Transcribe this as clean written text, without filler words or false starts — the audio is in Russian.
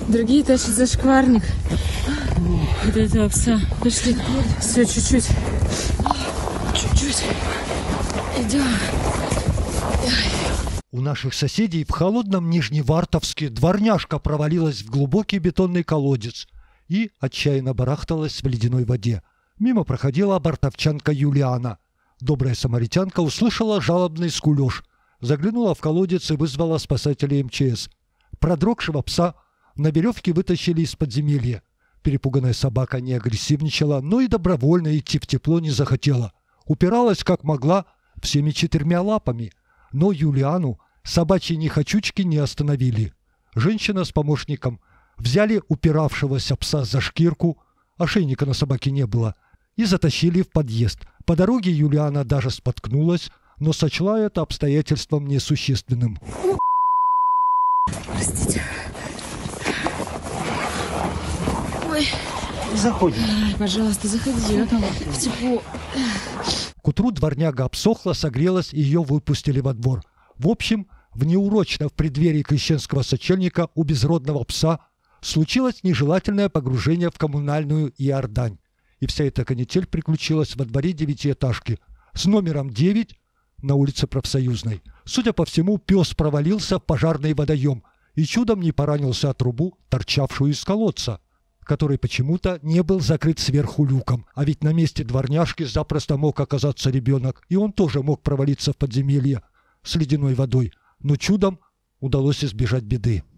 Другие тащат зашкварник. Вот этого пса. Пошли. Все, чуть-чуть. Чуть-чуть. Идем. У наших соседей в холодном Нижневартовске дворняжка провалилась в глубокий бетонный колодец и отчаянно барахталась в ледяной воде. Мимо проходила бортовчанка Юлиана. Добрая самаритянка услышала жалобный скулёж, заглянула в колодец и вызвала спасателей МЧС. Продрогшего пса на веревке вытащили из подземелья. Перепуганная собака не агрессивничала, но и добровольно идти в тепло не захотела. Упиралась как могла всеми 4 лапами. Но Юлиану собачьи нехочучки не остановили. Женщина с помощником взяли упиравшегося пса за шкирку, ошейника на собаке не было, и затащили в подъезд. По дороге Юлиана даже споткнулась, но сочла это обстоятельством несущественным. Простите. Ой. Заходи. Пожалуйста, заходи. В тепло. К утру дворняга обсохла, согрелась, и ее выпустили во двор. В общем, внеурочно в преддверии крещенского сочельника у безродного пса случилось нежелательное погружение в коммунальную Иордань. И вся эта канитель приключилась во дворе 9-этажки с номером 9 на улице Профсоюзной. Судя по всему, пес провалился в пожарный водоем и чудом не поранился о трубу, торчавшую из колодца, который почему-то не был закрыт сверху люком. А ведь на месте дворняжки запросто мог оказаться ребенок, и он тоже мог провалиться в подземелье с ледяной водой. Но чудом удалось избежать беды.